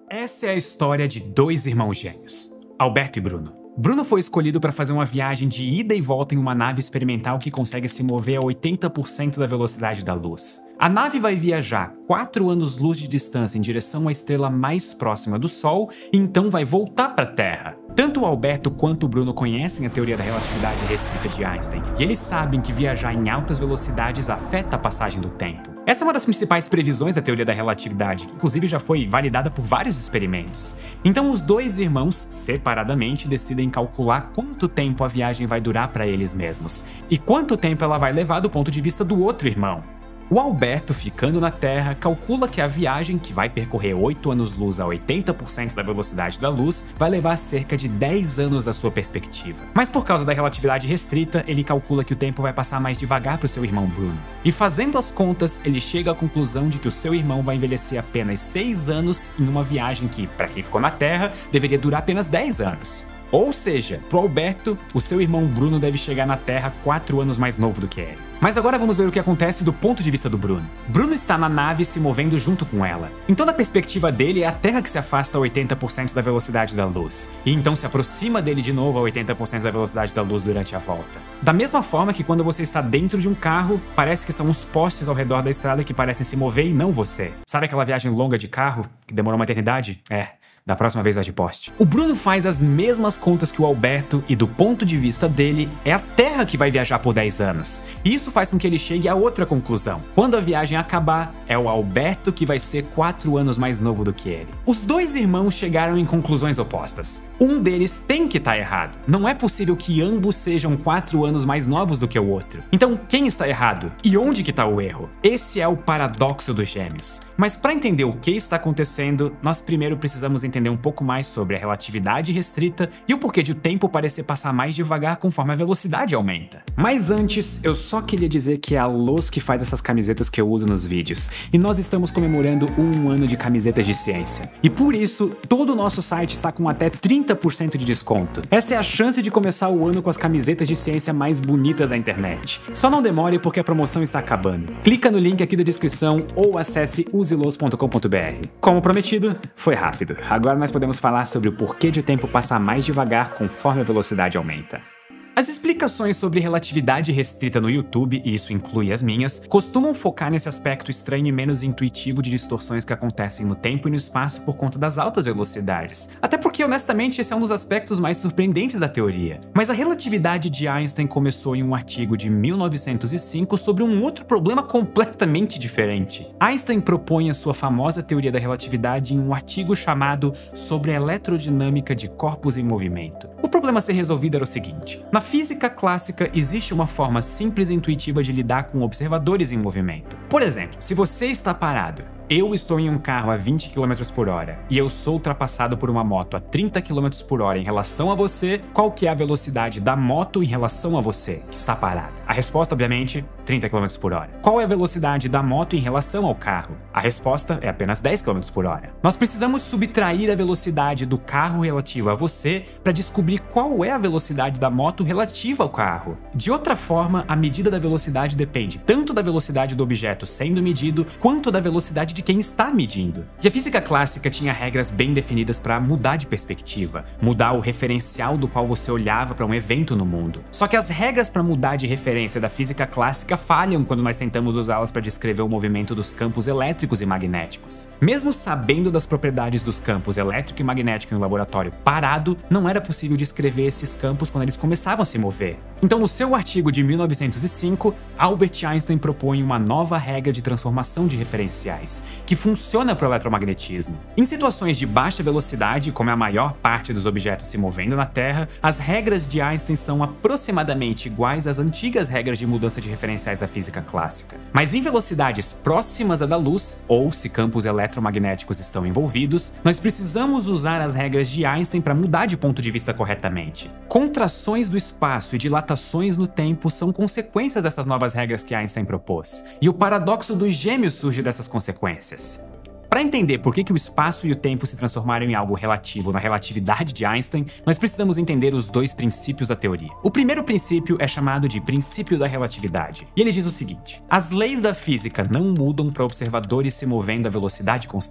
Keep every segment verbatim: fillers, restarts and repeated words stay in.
Essa é a história de dois irmãos gêmeos, Alberto e Bruno. Bruno foi escolhido para fazer uma viagem de ida e volta em uma nave experimental que consegue se mover a oitenta por cento da velocidade da luz. A nave vai viajar quatro anos-luz de distância em direção à estrela mais próxima do Sol e então vai voltar para a Terra. Tanto o Alberto quanto o Bruno conhecem a teoria da relatividade restrita de Einstein, e eles sabem que viajar em altas velocidades afeta a passagem do tempo. Essa é uma das principais previsões da teoria da relatividade, que inclusive já foi validada por vários experimentos. Então os dois irmãos, separadamente, decidem calcular quanto tempo a viagem vai durar para eles mesmos, e quanto tempo ela vai levar do ponto de vista do outro irmão. O Alberto, ficando na Terra, calcula que a viagem, que vai percorrer oito anos-luz a oitenta por cento da velocidade da luz, vai levar cerca de dez anos da sua perspectiva. Mas por causa da relatividade restrita, ele calcula que o tempo vai passar mais devagar para o seu irmão Bruno. E fazendo as contas, ele chega à conclusão de que o seu irmão vai envelhecer apenas seis anos em uma viagem que, para quem ficou na Terra, deveria durar apenas dez anos. Ou seja, pro Alberto, o seu irmão Bruno deve chegar na Terra quatro anos mais novo do que ele. Mas agora vamos ver o que acontece do ponto de vista do Bruno. Bruno está na nave se movendo junto com ela. Então, da perspectiva dele, é a Terra que se afasta a oitenta por cento da velocidade da luz, e então se aproxima dele de novo a oitenta por cento da velocidade da luz durante a volta. Da mesma forma que quando você está dentro de um carro, parece que são os postes ao redor da estrada que parecem se mover e não você. Sabe aquela viagem longa de carro, que demorou uma eternidade? É. Da próxima vez vai de poste. O Bruno faz as mesmas contas que o Alberto e, do ponto de vista dele, é a Terra que vai viajar por dez anos. E isso faz com que ele chegue a outra conclusão. Quando a viagem acabar, é o Alberto que vai ser quatro anos mais novo do que ele. Os dois irmãos chegaram em conclusões opostas. Um deles tem que estar errado. Não é possível que ambos sejam quatro anos mais novos do que o outro. Então, quem está errado? E onde que está o erro? Esse é o paradoxo dos gêmeos. Mas para entender o que está acontecendo, nós primeiro precisamos entender um pouco mais sobre a relatividade restrita e o porquê de o tempo parecer passar mais devagar conforme a velocidade aumenta. Mas antes, eu só queria dizer que é a Lowe's que faz essas camisetas que eu uso nos vídeos, e nós estamos comemorando um ano de camisetas de ciência. E por isso, todo o nosso site está com até trinta por cento de desconto. Essa é a chance de começar o ano com as camisetas de ciência mais bonitas da internet. Só não demore porque a promoção está acabando. Clica no link aqui da descrição ou acesse use lowe's ponto com ponto br. Como prometido, foi rápido. Agora nós podemos falar sobre o porquê de o tempo passar mais devagar conforme a velocidade aumenta. As explicações sobre relatividade restrita no YouTube, e isso inclui as minhas, costumam focar nesse aspecto estranho e menos intuitivo de distorções que acontecem no tempo e no espaço por conta das altas velocidades. Até porque, honestamente, esse é um dos aspectos mais surpreendentes da teoria. Mas a relatividade de Einstein começou em um artigo de mil novecentos e cinco sobre um outro problema completamente diferente. Einstein propõe a sua famosa teoria da relatividade em um artigo chamado Sobre a Eletrodinâmica de Corpos em Movimento. O problema a ser resolvido era o seguinte: na física clássica, existe uma forma simples e intuitiva de lidar com observadores em movimento. Por exemplo, se você está parado, eu estou em um carro a vinte quilômetros por hora e eu sou ultrapassado por uma moto a trinta quilômetros por hora em relação a você, qual que é a velocidade da moto em relação a você, que está parado? A resposta, obviamente, trinta quilômetros por hora. Qual é a velocidade da moto em relação ao carro? A resposta é apenas dez quilômetros por hora. Nós precisamos subtrair a velocidade do carro relativa a você para descobrir qual é a velocidade da moto relativa ao carro. De outra forma, a medida da velocidade depende tanto da velocidade do objeto sendo medido, quanto da velocidade de quem está medindo. E a física clássica tinha regras bem definidas para mudar de perspectiva, mudar o referencial do qual você olhava para um evento no mundo. Só que as regras para mudar de referência da física clássica falham quando nós tentamos usá-las para descrever o movimento dos campos elétricos e magnéticos. Mesmo sabendo das propriedades dos campos elétrico e magnético em um laboratório parado, não era possível descrever esses campos quando eles começavam a se mover. Então, no seu artigo de mil novecentos e cinco, Albert Einstein propõe uma nova regra de transformação de referenciais, que funciona para o eletromagnetismo. Em situações de baixa velocidade, como é a maior parte dos objetos se movendo na Terra, as regras de Einstein são aproximadamente iguais às antigas regras de mudança de referenciais da física clássica. Mas em velocidades próximas à da luz, ou se campos eletromagnéticos estão envolvidos, nós precisamos usar as regras de Einstein para mudar de ponto de vista corretamente. Contrações do espaço e dilatações no tempo são consequências dessas novas regras que Einstein propôs. E o paradoxo dos gêmeos surge dessas consequências. Para entender por que, que o espaço e o tempo se transformaram em algo relativo na relatividade de Einstein, nós precisamos entender os dois princípios da teoria. O primeiro princípio é chamado de princípio da relatividade, e ele diz o seguinte: as leis da física não mudam para observadores se movendo a velocidade constante.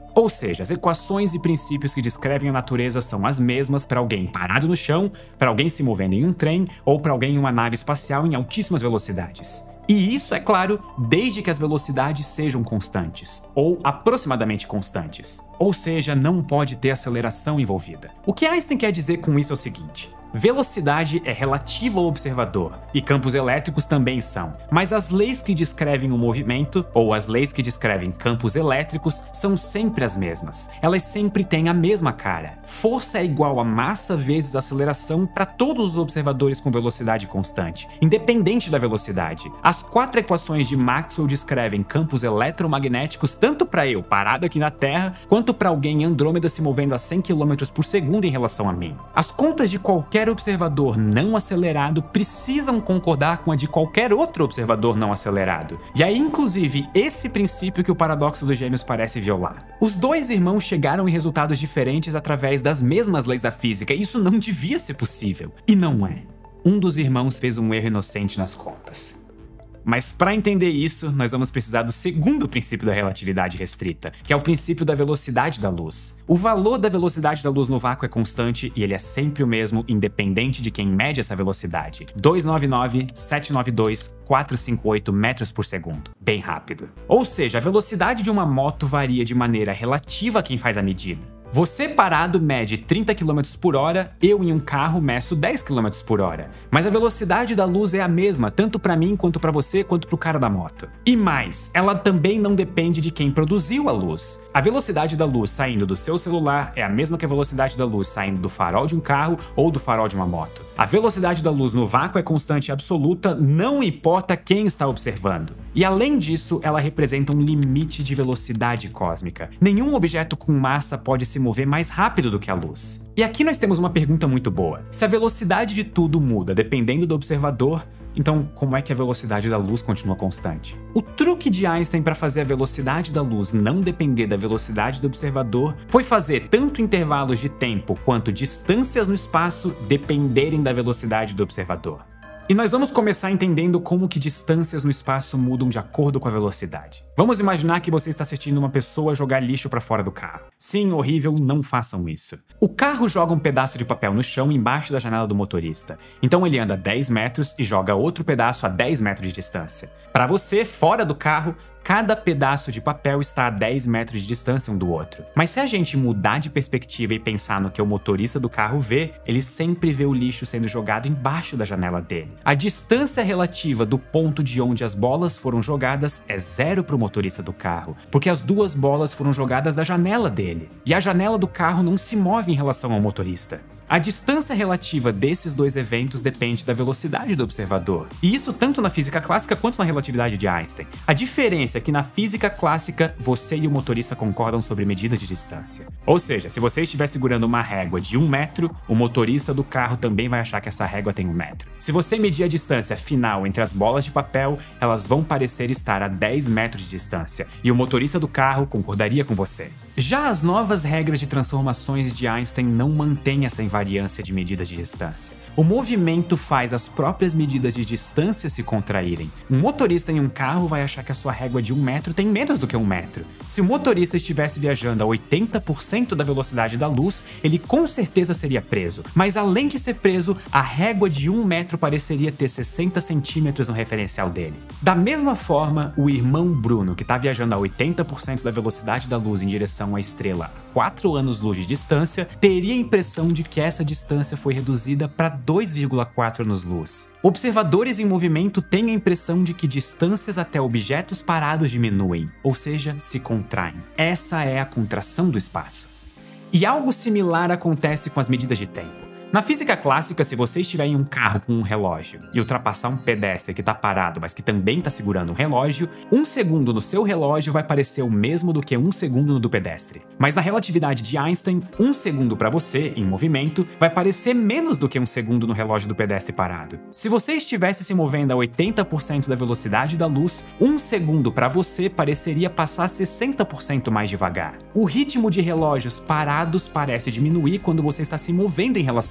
Ou seja, as equações e princípios que descrevem a natureza são as mesmas para alguém parado no chão, para alguém se movendo em um trem ou para alguém em uma nave espacial em altíssimas velocidades. E isso, é claro, desde que as velocidades sejam constantes, ou aproximadamente constantes. Ou seja, não pode ter aceleração envolvida. O que Einstein quer dizer com isso é o seguinte: velocidade é relativa ao observador, e campos elétricos também são, mas as leis que descrevem o movimento, ou as leis que descrevem campos elétricos, são sempre as mesmas. Elas sempre têm a mesma cara. Força é igual a massa vezes aceleração para todos os observadores com velocidade constante, independente da velocidade. As quatro equações de Maxwell descrevem campos eletromagnéticos tanto para eu, parado aqui na Terra, quanto para alguém em Andrômeda se movendo a cem quilômetros por segundo em relação a mim. As contas de qualquer Qualquer observador não acelerado precisam concordar com a de qualquer outro observador não acelerado. E é inclusive esse princípio que o paradoxo dos gêmeos parece violar. Os dois irmãos chegaram em resultados diferentes através das mesmas leis da física, e isso não devia ser possível. E não é. Um dos irmãos fez um erro inocente nas contas. Mas para entender isso, nós vamos precisar do segundo princípio da relatividade restrita, que é o princípio da velocidade da luz. O valor da velocidade da luz no vácuo é constante e ele é sempre o mesmo, independente de quem mede essa velocidade. duzentos e noventa e nove, setecentos e noventa e dois, quatrocentos e cinquenta e oito metros por segundo. Bem rápido. Ou seja, a velocidade de uma moto varia de maneira relativa a quem faz a medida. Você parado mede trinta quilômetros por hora, eu em um carro meço dez quilômetros por hora. Mas a velocidade da luz é a mesma, tanto para mim quanto para você, quanto para o cara da moto. E mais, ela também não depende de quem produziu a luz. A velocidade da luz saindo do seu celular é a mesma que a velocidade da luz saindo do farol de um carro ou do farol de uma moto. A velocidade da luz no vácuo é constante e absoluta, não importa quem está observando. E além disso, ela representa um limite de velocidade cósmica. Nenhum objeto com massa pode se mover mais rápido do que a luz. E aqui nós temos uma pergunta muito boa. Se a velocidade de tudo muda dependendo do observador, então como é que a velocidade da luz continua constante? O truque de Einstein para fazer a velocidade da luz não depender da velocidade do observador foi fazer tanto intervalos de tempo quanto distâncias no espaço dependerem da velocidade do observador. E nós vamos começar entendendo como que distâncias no espaço mudam de acordo com a velocidade. Vamos imaginar que você está assistindo uma pessoa jogar lixo para fora do carro. Sim, horrível, não façam isso. O carro joga um pedaço de papel no chão embaixo da janela do motorista. Então ele anda dez metros e joga outro pedaço a dez metros de distância. Para você, fora do carro, cada pedaço de papel está a dez metros de distância um do outro. Mas se a gente mudar de perspectiva e pensar no que o motorista do carro vê, ele sempre vê o lixo sendo jogado embaixo da janela dele. A distância relativa do ponto de onde as bolas foram jogadas é zero para o motorista do carro, porque as duas bolas foram jogadas da janela dele. E a janela do carro não se move em relação ao motorista. A distância relativa desses dois eventos depende da velocidade do observador. E isso tanto na física clássica quanto na relatividade de Einstein. A diferença é que na física clássica, você e o motorista concordam sobre medidas de distância. Ou seja, se você estiver segurando uma régua de um metro, o motorista do carro também vai achar que essa régua tem um metro. Se você medir a distância final entre as bolas de papel, elas vão parecer estar a dez metros de distância, e o motorista do carro concordaria com você. Já as novas regras de transformações de Einstein não mantêm essa invariância de medidas de distância. O movimento faz as próprias medidas de distância se contraírem. Um motorista em um carro vai achar que a sua régua de um metro tem menos do que um metro. Se o motorista estivesse viajando a oitenta por cento da velocidade da luz, ele com certeza seria preso. Mas além de ser preso, a régua de um metro pareceria ter sessenta centímetros no referencial dele. Da mesma forma, o irmão Bruno, que está viajando a oitenta por cento da velocidade da luz em direção à estrela a quatro anos-luz de distância, teria a impressão de que essa distância foi reduzida para dois vírgula quatro anos-luz. Observadores em movimento têm a impressão de que distâncias até objetos parados diminuem, ou seja, se contraem. Essa é a contração do espaço. E algo similar acontece com as medidas de tempo. Na física clássica, se você estiver em um carro com um relógio e ultrapassar um pedestre que está parado, mas que também está segurando um relógio, um segundo no seu relógio vai parecer o mesmo do que um segundo no do pedestre. Mas na relatividade de Einstein, um segundo para você, em movimento, vai parecer menos do que um segundo no relógio do pedestre parado. Se você estivesse se movendo a oitenta por cento da velocidade da luz, um segundo para você pareceria passar sessenta por cento mais devagar. O ritmo de relógios parados parece diminuir quando você está se movendo em relação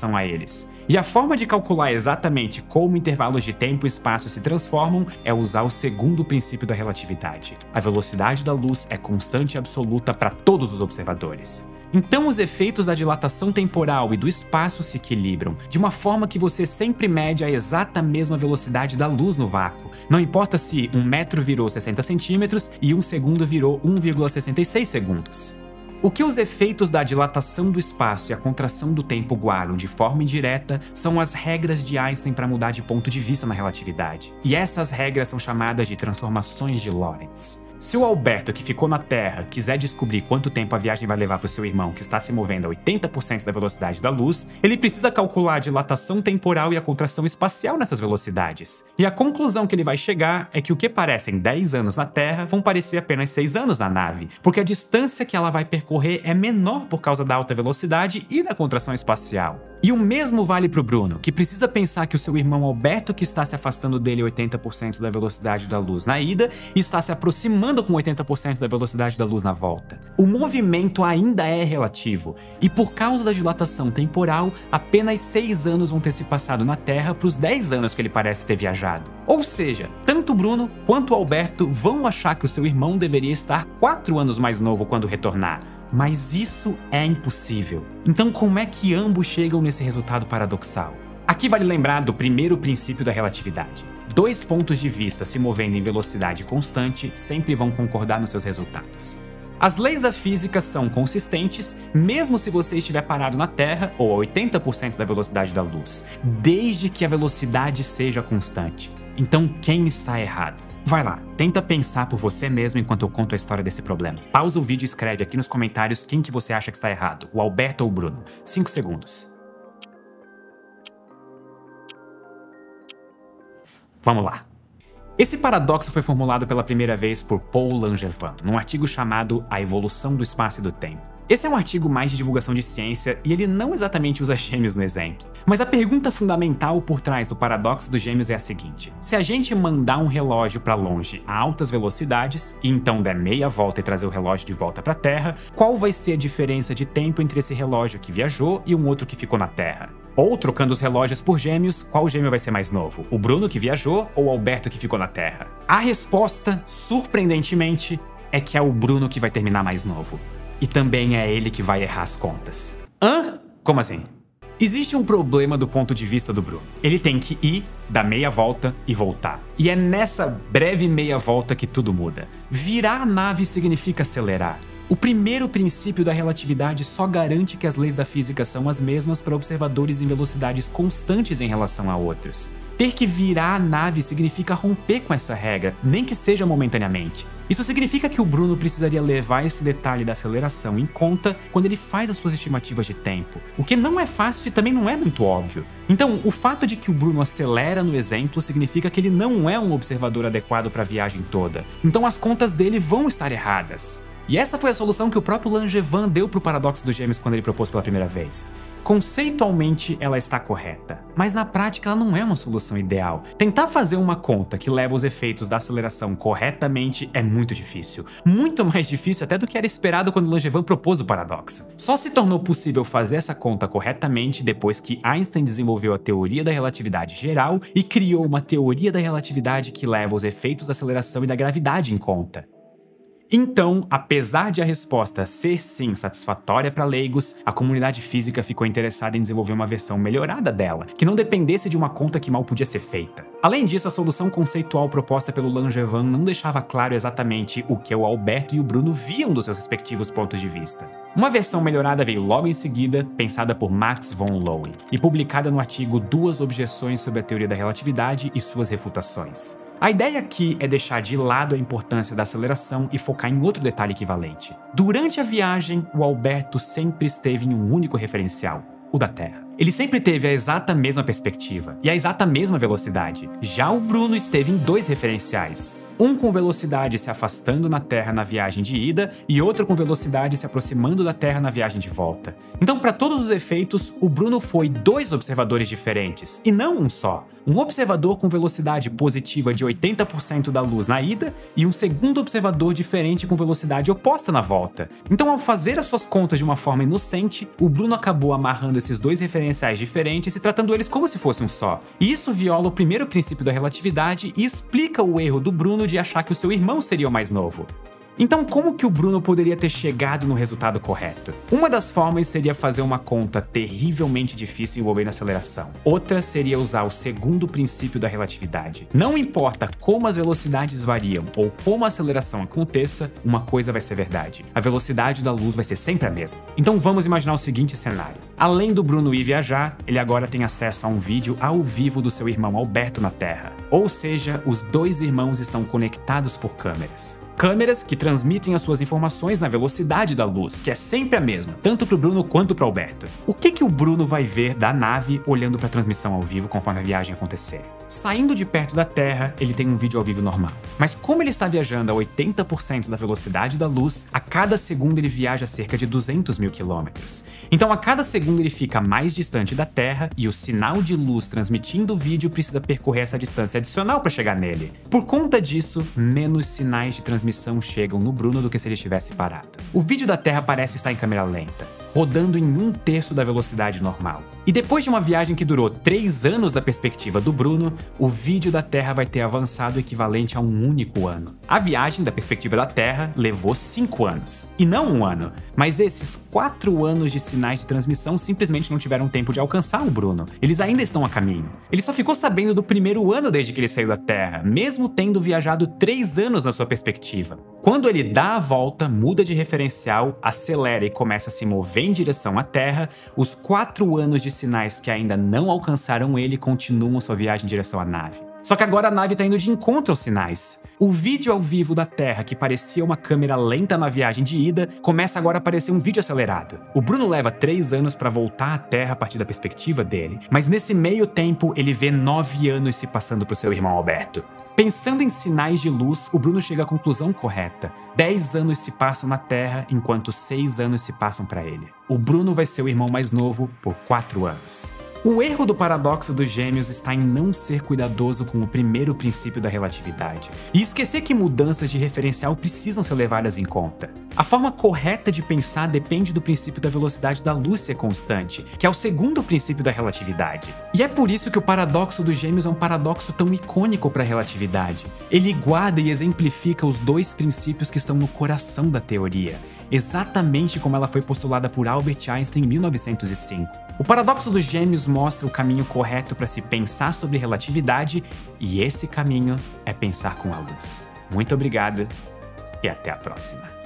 relação a eles. E a forma de calcular exatamente como intervalos de tempo e espaço se transformam é usar o segundo princípio da relatividade. A velocidade da luz é constante e absoluta para todos os observadores. Então os efeitos da dilatação temporal e do espaço se equilibram, de uma forma que você sempre mede a exata mesma velocidade da luz no vácuo. Não importa se um metro virou sessenta centímetros e um segundo virou um vírgula sessenta e seis segundos. O que os efeitos da dilatação do espaço e a contração do tempo guardam de forma indireta são as regras de Einstein para mudar de ponto de vista na relatividade. E essas regras são chamadas de transformações de Lorentz. Se o Alberto, que ficou na Terra, quiser descobrir quanto tempo a viagem vai levar para o seu irmão, que está se movendo a oitenta por cento da velocidade da luz, ele precisa calcular a dilatação temporal e a contração espacial nessas velocidades. E a conclusão que ele vai chegar é que o que parecem dez anos na Terra vão parecer apenas seis anos na nave, porque a distância que ela vai percorrer é menor por causa da alta velocidade e da contração espacial. E o mesmo vale para o Bruno, que precisa pensar que o seu irmão Alberto, que está se afastando dele oitenta por cento da velocidade da luz na ida, está se aproximando com oitenta por cento da velocidade da luz na volta. O movimento ainda é relativo, e por causa da dilatação temporal, apenas seis anos vão ter se passado na Terra para os dez anos que ele parece ter viajado. Ou seja, tanto o Bruno quanto o Alberto vão achar que o seu irmão deveria estar quatro anos mais novo quando retornar. Mas isso é impossível. Então como é que ambos chegam nesse resultado paradoxal? Aqui vale lembrar do primeiro princípio da relatividade. Dois pontos de vista se movendo em velocidade constante sempre vão concordar nos seus resultados. As leis da física são consistentes, mesmo se você estiver parado na Terra ou a oitenta por cento da velocidade da luz, desde que a velocidade seja constante. Então quem está errado? Vai lá, tenta pensar por você mesmo enquanto eu conto a história desse problema. Pausa o vídeo e escreve aqui nos comentários quem que você acha que está errado, o Alberto ou o Bruno. cinco segundos. Vamos lá. Esse paradoxo foi formulado pela primeira vez por Paul Langevin, num artigo chamado A Evolução do Espaço e do Tempo. Esse é um artigo mais de divulgação de ciência e ele não exatamente usa gêmeos no exemplo. Mas a pergunta fundamental por trás do paradoxo dos gêmeos é a seguinte: se a gente mandar um relógio para longe a altas velocidades, e então der meia volta e trazer o relógio de volta para a Terra, qual vai ser a diferença de tempo entre esse relógio que viajou e um outro que ficou na Terra? Ou, trocando os relógios por gêmeos, qual gêmeo vai ser mais novo? O Bruno que viajou ou o Alberto que ficou na Terra? A resposta, surpreendentemente, é que é o Bruno que vai terminar mais novo. E também é ele que vai errar as contas. Hã? Como assim? Existe um problema do ponto de vista do Bruno. Ele tem que ir, dar meia volta e voltar. E é nessa breve meia volta que tudo muda. Virar a nave significa acelerar. O primeiro princípio da relatividade só garante que as leis da física são as mesmas para observadores em velocidades constantes em relação a outros. Ter que virar a nave significa romper com essa regra, nem que seja momentaneamente. Isso significa que o Bruno precisaria levar esse detalhe da aceleração em conta quando ele faz as suas estimativas de tempo, o que não é fácil e também não é muito óbvio. Então, o fato de que o Bruno acelera no exemplo significa que ele não é um observador adequado para a viagem toda. Então as contas dele vão estar erradas. E essa foi a solução que o próprio Langevin deu para o paradoxo dos gêmeos quando ele propôs pela primeira vez. Conceitualmente, ela está correta, mas na prática ela não é uma solução ideal. Tentar fazer uma conta que leva os efeitos da aceleração corretamente é muito difícil. Muito mais difícil até do que era esperado quando Langevin propôs o paradoxo. Só se tornou possível fazer essa conta corretamente depois que Einstein desenvolveu a teoria da relatividade geral e criou uma teoria da relatividade que leva os efeitos da aceleração e da gravidade em conta. Então, apesar de a resposta ser sim satisfatória para leigos, a comunidade física ficou interessada em desenvolver uma versão melhorada dela, que não dependesse de uma conta que mal podia ser feita. Além disso, a solução conceitual proposta pelo Langevin não deixava claro exatamente o que o Alberto e o Bruno viam dos seus respectivos pontos de vista. Uma versão melhorada veio logo em seguida, pensada por Max von Lowy, e publicada no artigo Duas Objeções sobre a Teoria da Relatividade e Suas Refutações. A ideia aqui é deixar de lado a importância da aceleração e focar em outro detalhe equivalente. Durante a viagem, o Alberto sempre esteve em um único referencial, o da Terra. Ele sempre teve a exata mesma perspectiva e a exata mesma velocidade. Já o Bruno esteve em dois referenciais, Um com velocidade se afastando na Terra na viagem de ida e outro com velocidade se aproximando da Terra na viagem de volta. Então, para todos os efeitos, o Bruno foi dois observadores diferentes, e não um só. Um observador com velocidade positiva de oitenta por cento da luz na ida e um segundo observador diferente com velocidade oposta na volta. Então, ao fazer as suas contas de uma forma inocente, o Bruno acabou amarrando esses dois referenciais diferentes e tratando eles como se fosse um só. E isso viola o primeiro princípio da relatividade e explica o erro do Bruno de achar que o seu irmão seria o mais novo. Então, como que o Bruno poderia ter chegado no resultado correto? Uma das formas seria fazer uma conta terrivelmente difícil envolvendo aceleração. Outra seria usar o segundo princípio da relatividade. Não importa como as velocidades variam ou como a aceleração aconteça, uma coisa vai ser verdade. A velocidade da luz vai ser sempre a mesma. Então vamos imaginar o seguinte cenário. Além do Bruno ir viajar, ele agora tem acesso a um vídeo ao vivo do seu irmão Alberto na Terra. Ou seja, os dois irmãos estão conectados por câmeras. Câmeras que transmitem as suas informações na velocidade da luz, que é sempre a mesma, tanto para o Bruno quanto para o Alberto. O que que o Bruno vai ver da nave olhando para a transmissão ao vivo conforme a viagem acontecer? Saindo de perto da Terra, ele tem um vídeo ao vivo normal. Mas como ele está viajando a oitenta por cento da velocidade da luz, a cada segundo ele viaja cerca de duzentos mil quilômetros. Então a cada segundo ele fica mais distante da Terra e o sinal de luz transmitindo o vídeo precisa percorrer essa distância adicional para chegar nele. Por conta disso, menos sinais de transmissão chegam no Bruno do que se ele estivesse parado. O vídeo da Terra parece estar em câmera lenta, rodando em um terço da velocidade normal. E depois de uma viagem que durou três anos da perspectiva do Bruno, o vídeo da Terra vai ter avançado o equivalente a um único ano. A viagem da perspectiva da Terra levou cinco anos, e não um ano. Mas esses quatro anos de sinais de transmissão simplesmente não tiveram tempo de alcançar o Bruno. Eles ainda estão a caminho. Ele só ficou sabendo do primeiro ano desde que ele saiu da Terra, mesmo tendo viajado três anos na sua perspectiva. Quando ele dá a volta, muda de referencial, acelera e começa a se mover em direção à Terra, os quatro anos de sinais que ainda não alcançaram ele continuam sua viagem em direção à nave. Só que agora a nave está indo de encontro aos sinais. O vídeo ao vivo da Terra, que parecia uma câmera lenta na viagem de ida, começa agora a parecer um vídeo acelerado. O Bruno leva três anos para voltar à Terra a partir da perspectiva dele, mas nesse meio tempo ele vê nove anos se passando para o seu irmão Alberto. Pensando em sinais de luz, o Bruno chega à conclusão correta. Dez anos se passam na Terra, enquanto seis anos se passam para ele. O Bruno vai ser o irmão mais novo por quatro anos. O erro do paradoxo dos gêmeos está em não ser cuidadoso com o primeiro princípio da relatividade e esquecer que mudanças de referencial precisam ser levadas em conta. A forma correta de pensar depende do princípio da velocidade da luz ser constante, que é o segundo princípio da relatividade. E é por isso que o paradoxo dos gêmeos é um paradoxo tão icônico para a relatividade. Ele guarda e exemplifica os dois princípios que estão no coração da teoria, exatamente como ela foi postulada por Albert Einstein em mil novecentos e cinco. O paradoxo dos gêmeos mostra o caminho correto para se pensar sobre relatividade, e esse caminho é pensar com a luz. Muito obrigado e até a próxima.